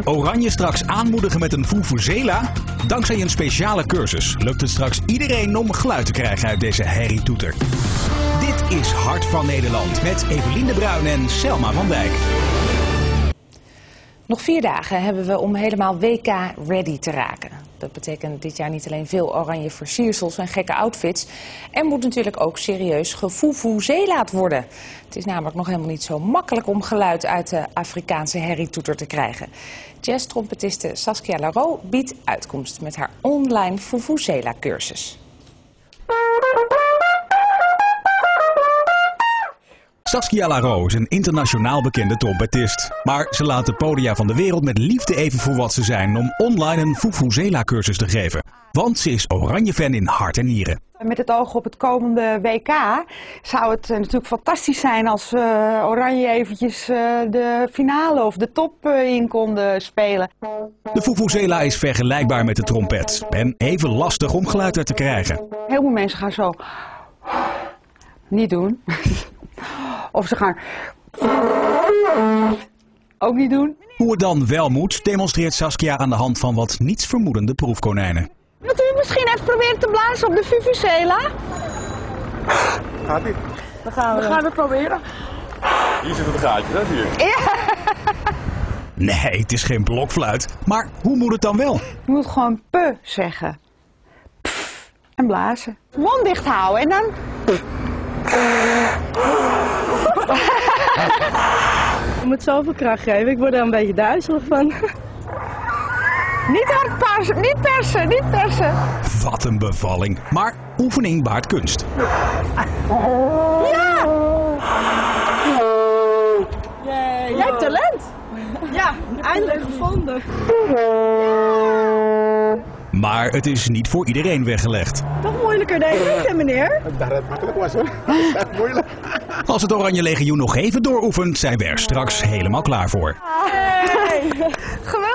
Oranje straks aanmoedigen met een vuvuzela? Dankzij een speciale cursus lukt het straks iedereen om geluid te krijgen uit deze herrietoeter. Dit is Hart van Nederland met Evelien de Bruin en Selma van Dijk. Nog 4 dagen hebben we om helemaal WK-ready te raken. Dat betekent dit jaar niet alleen veel oranje versiersels en gekke outfits. Er moet natuurlijk ook serieus gevuvuzela'd worden. Het is namelijk nog helemaal niet zo makkelijk om geluid uit de Afrikaanse herrietoeter te krijgen. Jazz-trompetiste Saskia Larreau biedt uitkomst met haar online vuvuzela-cursus. Saskia Larreau is een internationaal bekende trompetist. Maar ze laat de podia van de wereld met liefde even voor wat ze zijn om online een vuvuzela-cursus te geven. Want ze is Oranje-fan in hart en nieren. Met het oog op het komende WK zou het natuurlijk fantastisch zijn als Oranje eventjes de finale of de top in konden spelen. De vuvuzela is vergelijkbaar met de trompet en even lastig om geluid uit te krijgen. Heel veel mensen gaan zo niet doen. Of ze gaan ook niet doen. Hoe het dan wel moet, demonstreert Saskia aan de hand van wat nietsvermoedende proefkonijnen. Wilt u misschien even proberen te blazen op de vuvuzela? Gaat niet. Dan gaan we proberen. Hier zit het gaatje, dat hier. Ja. Nee, het is geen blokfluit. Maar hoe moet het dan wel? Je moet gewoon pe zeggen. Pff, en blazen. Mond dicht houden en dan... Je moet zoveel kracht geven, ik word er een beetje duizelig van. Niet hard persen, niet persen, niet persen. Wat een bevalling. Maar oefening baart kunst. Ja! Jij hebt talent. Ja, eindelijk gevonden. Maar het is niet voor iedereen weggelegd. Toch moeilijker denk ik, meneer? Dat het makkelijk was hoor. Dat is echt moeilijk. Als het Oranje Legioen nog even dooroefent, zijn we er straks helemaal klaar voor. Hey. Geweldig!